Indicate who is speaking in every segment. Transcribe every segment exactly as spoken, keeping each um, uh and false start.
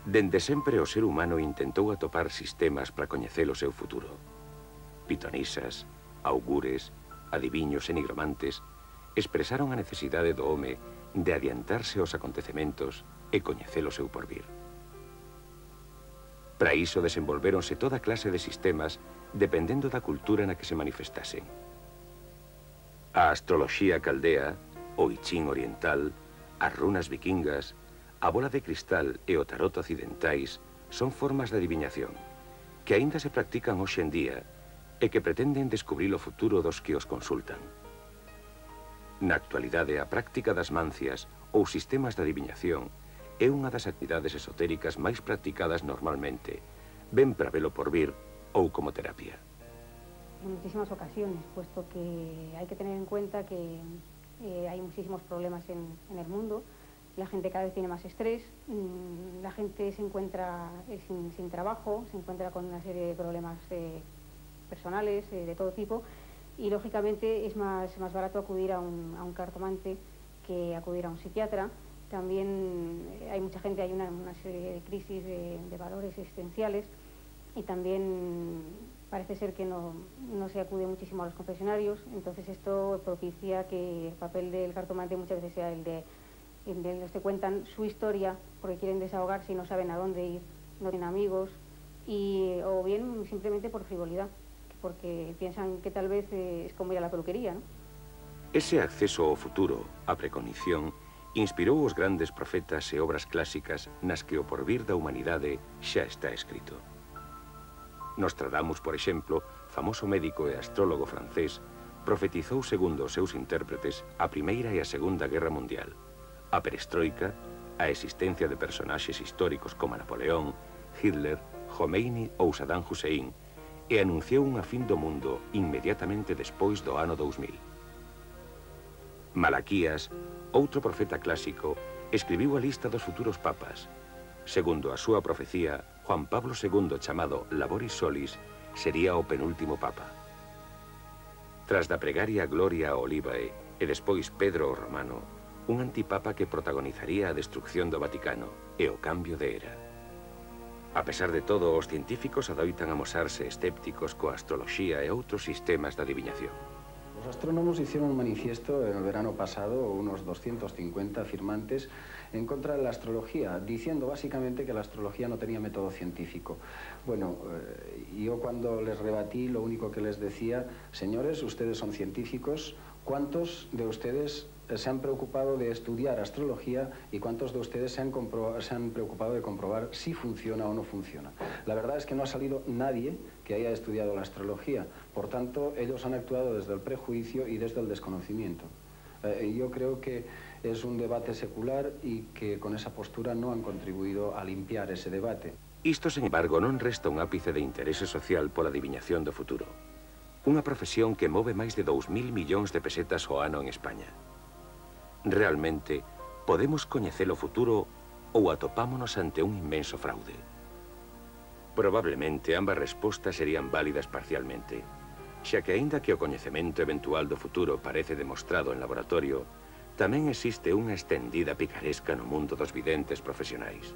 Speaker 1: Dende sempre o ser humano intentou atopar sistemas para coñecer o seu futuro. Pitonisas, augures, adiviños e nigromantes expresaron a necesidade do home de adiantarse aos acontecementos e coñecer o seu porvir. Para iso desenvolvéronse toda clase de sistemas dependendo da cultura na que se manifestasen. A astroloxía caldea, o I Ching oriental, as runas vikingas, a bola de cristal e o tarot occidentais son formas de adivinación que aínda se practican hoxe en día e que pretenden descubrir o futuro dos que os consultan. Na actualidade, a práctica das mancias ou sistemas de adivinación é unha das actividades esotéricas máis practicadas normalmente, ben para velo por vir ou como terapia.
Speaker 2: En muchísimas ocasiones, puesto que hay que tener en cuenta que eh, hay muchísimos problemas en, en el mundo. La gente cada vez tiene más estrés, la gente se encuentra eh, sin, sin trabajo, se encuentra con una serie de problemas eh, personales eh, de todo tipo, y lógicamente es más, más barato acudir a un, a un cartomante que acudir a un psiquiatra. También eh, hay mucha gente, hay una, una serie de crisis de, de valores existenciales, y también parece ser que no, no se acude muchísimo a los confesionarios. Entonces esto propicia que el papel del cartomante muchas veces sea el de en los que cuentan su historia porque quieren desahogarse y no saben a dónde ir, no tienen amigos, y, o bien simplemente por frivolidad, porque piensan que tal vez eh, es como ir a la peluquería, ¿no?
Speaker 1: Ese acceso ao futuro, a preconición, inspirou os grandes profetas e obras clásicas nas que o porvir da humanidade xa está escrito. Nostradamus, por exemplo, famoso médico e astrólogo francés, profetizou segundo os seus intérpretes a Primeira e a Segunda Guerra Mundial, a perestroika, a existencia de personaxes históricos como Napoleón, Hitler, Khomeini ou Saddam Hussein, e anunciou unha fin do mundo inmediatamente despois do ano dous mil. Malaquías, outro profeta clásico, escribiu a lista dos futuros papas. Segundo a súa profecía, Juan Pablo segundo, chamado Laboris Solis, sería o penúltimo papa. Tras da pregaria Gloria a Olivae e despois Pedro o Romano, un antipapa que protagonizaría a destrucción do Vaticano e o cambio de era. A pesar de todo, os científicos adoitan amosarse escépticos coa astroloxía e outros sistemas de adivinación.
Speaker 3: Los astrónomos hicieron un manifiesto en el verano pasado, unos doscientos cincuenta firmantes, en contra de la astrología, diciendo básicamente que la astrología no tenía método científico. Bueno, eh, yo cuando les rebatí, lo único que les decía, señores, ustedes son científicos, ¿cuántos de ustedes se han preocupado de estudiar astrología y cuántos de ustedes se han, se han preocupado de comprobar si funciona o no funciona? La verdad es que no ha salido nadie que haya estudiado la astrología. Por tanto, ellos han actuado desde el prejuicio y desde el desconocimiento. Eh, yo creo que es un debate secular y que con esa postura no han contribuido a limpiar ese debate.
Speaker 1: Isto, sen embargo, non resta un ápice de interese social pola adivinación do futuro. Unha profesión que move máis de dous mil millóns de pesetas ao ano en España. Realmente, podemos coñecer o futuro ou atopámonos ante un inmenso fraude? Probablemente ambas respostas serían válidas parcialmente, xa que aínda que o coñecemento eventual do futuro parece demostrado en laboratorio, tamén existe unha estendida picaresca no mundo dos videntes profesionais.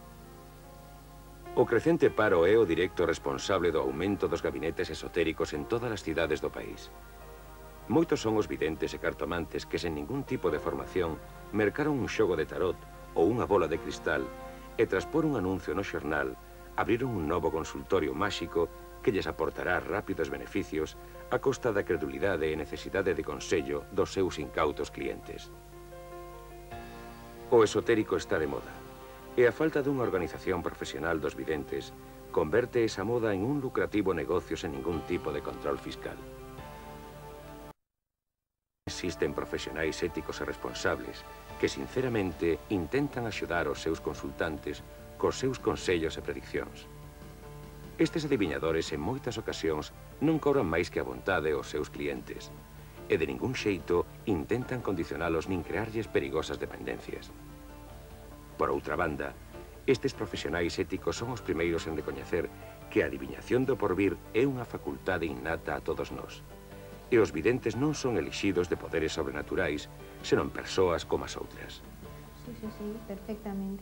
Speaker 1: O crecente paro é o directo responsable do aumento dos gabinetes esotéricos en todas as cidades do país. Moitos son os videntes e cartomantes que sen ningún tipo de formación mercaron un xogo de tarot ou unha bola de cristal e tras por un anuncio no xornal abriron un novo consultorio máxico que lles aportará rápidos beneficios a costa da credulidade e necesidade de consello dos seus incautos clientes. O esotérico está de moda e a falta dunha organización profesional dos videntes converte esa moda en un lucrativo negocio sen ningún tipo de control fiscal. Existen profesionais éticos e responsables que, sinceramente, intentan axudar os seus consultantes cos seus consellos e prediccións. Estes adiviñadores, en moitas ocasións, non cobran máis que a vontade aos seus clientes e de ningún xeito intentan condicionalos nin crearlles perigosas dependencias. Por outra banda, estes profesionais éticos son os primeiros en recoñecer que a adiviñación do porvir é unha facultade innata a todos nós. E os videntes non son elixidos de poderes sobrenaturais, senón persoas como as outras.
Speaker 4: Sí, sí, sí, perfectamente.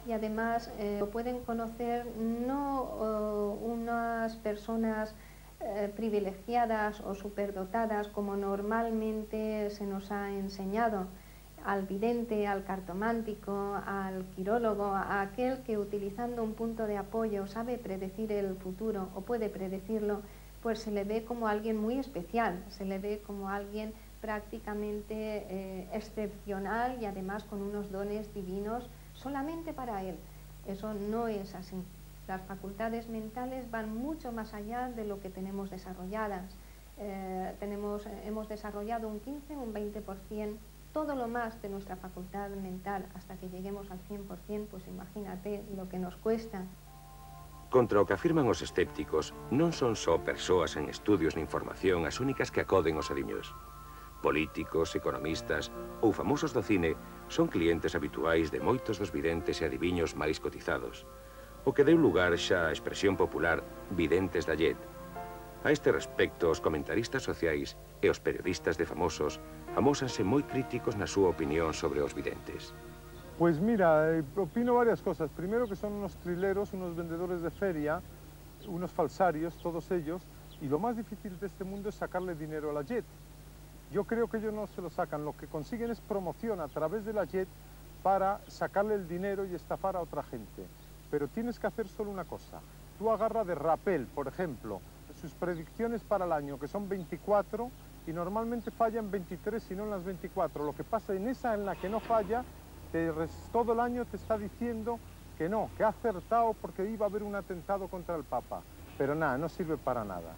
Speaker 4: y además eh, lo pueden conocer no uh, unas personas eh, privilegiadas o superdotadas como normalmente se nos ha enseñado, al vidente, al cartomántico, al quirólogo, a aquel que utilizando un punto de apoyo sabe predecir el futuro o puede predecirlo, pues se le ve como alguien muy especial, se le ve como alguien prácticamente eh, excepcional y además con unos dones divinos solamente para él. Eso no es así. Las facultades mentales van mucho más allá de lo que tenemos desarrolladas. Eh, tenemos, hemos desarrollado un quince, un veinte por ciento, todo lo más de nuestra facultad mental hasta que lleguemos al cien por cien, pues imagínate lo que nos cuesta.
Speaker 1: Contra o que afirman os escépticos, non son só persoas en estudios nin formación as únicas que acoden os adiños. Políticos, economistas ou famosos do cine son clientes habituais de moitos dos videntes e adiviños máis cotizados, o que deu lugar xa á expresión popular videntes da llet. A este respecto, os comentaristas sociais e os periodistas de famosos amósanse moi críticos na súa opinión sobre os videntes.
Speaker 5: Pues mira, eh, opino varias cosas. Primero que son unos trileros, unos vendedores de feria, unos falsarios, todos ellos, y lo más difícil de este mundo es sacarle dinero a la Jet. Yo creo que ellos no se lo sacan, lo que consiguen es promoción a través de la Jet para sacarle el dinero y estafar a otra gente. Pero tienes que hacer solo una cosa. Tú agarra de Rappel, por ejemplo, sus predicciones para el año, que son veinticuatro, y normalmente fallan veintitrés y no en las veinticuatro. Lo que pasa en esa en la que no falla, te, todo el año te está diciendo que no, que ha acertado porque iba a haber un atentado contra el Papa. Pero nada, no sirve para nada.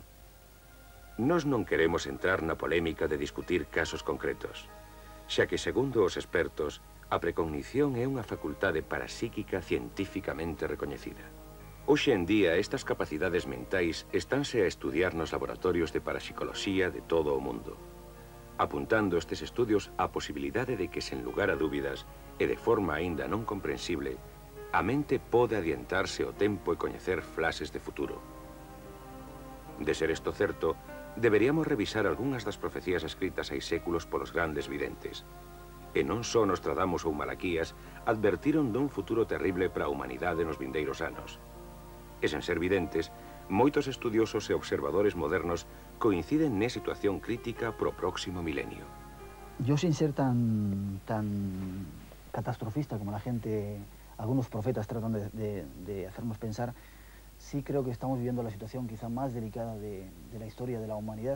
Speaker 1: Nós non queremos entrar na polémica de discutir casos concretos, xa que, segundo os expertos, a precognición é unha facultade parapsíquica científicamente recoñecida. Hoxe en día, estas capacidades mentais estánse a estudiar nos laboratorios de parapsicoloxía de todo o mundo, apuntando estes estudios á posibilidade de que, sen lugar a dúbidas, e de forma aínda non comprensible, a mente pode adiantarse o tempo e coñecer flases de futuro. De ser isto certo, deberíamos revisar algunhas das profecías escritas hai séculos polos grandes videntes. E non só Nostradamus ou Malaquías advertiron dun futuro terrible para a humanidade nos vindeiros anos. E sen ser videntes, moitos estudiosos e observadores modernos coinciden nesa situación crítica pro próximo milenio.
Speaker 6: Yo, sin ser tan, tan catastrofista como la gente, algunos profetas tratan de, de, de hacernos pensar, sí creo que estamos viviendo la situación quizá más delicada de, de la historia de la humanidad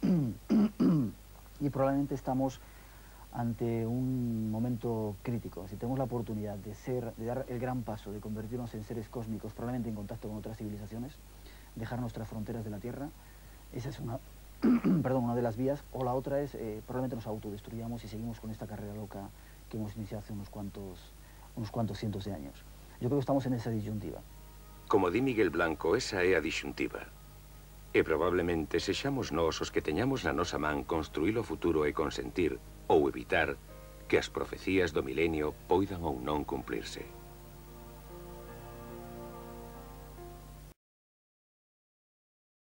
Speaker 6: y probablemente estamos ante un momento crítico. Si tenemos la oportunidad de, ser, de dar el gran paso, de convertirnos en seres cósmicos, probablemente en contacto con otras civilizaciones, dejar nuestras fronteras de la Tierra, esa es una, perdón, una de las vías, o la otra es eh, probablemente nos autodestruyamos y seguimos con esta carrera loca que hemos iniciado hace unos cuantos, unos cuantos cientos de años. Yo creo que estamos en esa disyuntiva.
Speaker 1: Como di Miguel Blanco, esa é a disyuntiva. E probablemente sexamos nós os que teñamos na nosa man construir o futuro e consentir ou evitar que as profecías do milenio poidan ou non cumplirse.